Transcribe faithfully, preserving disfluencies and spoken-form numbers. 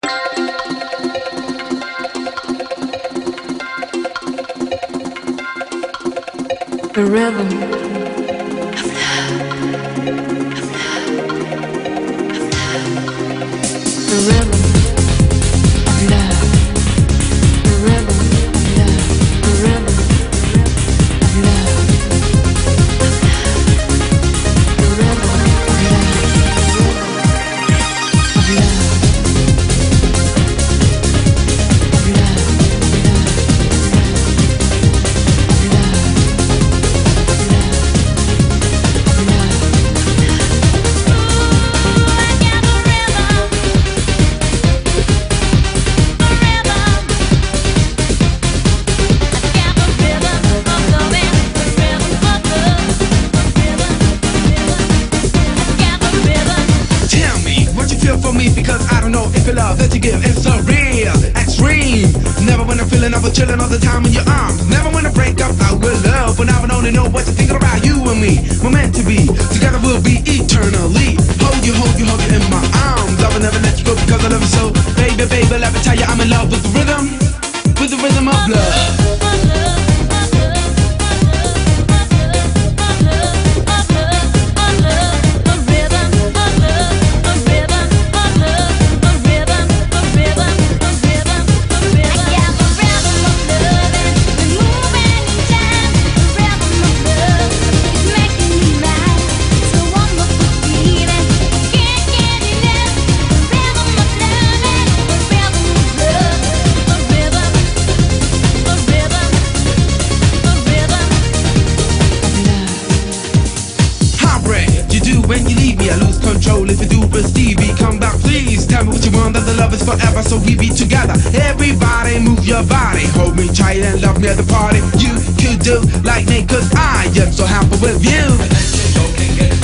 The rhythm of love, the rhythm of love, the rhythm of love, the rhythm of love, the rhythm of love, of love, of love. For me, because I don't know if your love that you give is so real, extreme. Never when I'm feeling, I was chilling all the time in your arms. Never when I break up, I will love. When I would only know what to think about you and me. We're meant to be, together we'll be eternally. Hold you, hold you, hold you in my arms. I will never let you go because I love you so. Baby, baby, let me tell you I'm in love with the rhythm, with the rhythm of love. When you leave me, I lose control. If you do, but Stevie, come back, please. Tell me what you want, that the love is forever, so we be together. Everybody, move your body. Hold me tight and love me at the party. You could do like me, cause I am so happy with you.